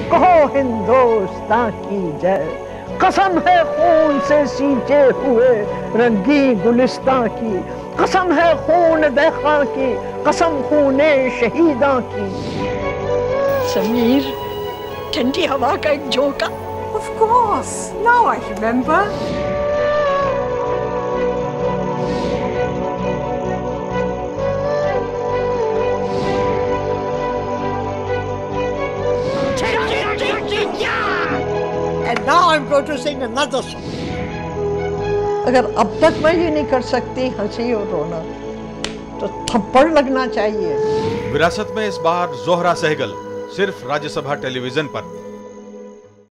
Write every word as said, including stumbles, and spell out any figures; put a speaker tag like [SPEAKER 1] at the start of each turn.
[SPEAKER 1] कहो हिंदुस्तान की जय। कसम है खून से सींचे हुए रंगी गुलिस्तां की, कसम है खून दहका की, कसम खूने शहीदा की।
[SPEAKER 2] समीर, ठंडी हवा का एक झोंका।
[SPEAKER 3] Of course, now I remember.
[SPEAKER 4] And now I'm going to sing another song.
[SPEAKER 1] अगर अब तक मैं ये नहीं कर सकती हंसी और रोना, तो थप्पड़ लगना चाहिए।
[SPEAKER 5] विरासत में इस बार जोहरा सहगल सिर्फ राज्यसभा टेलीविजन पर।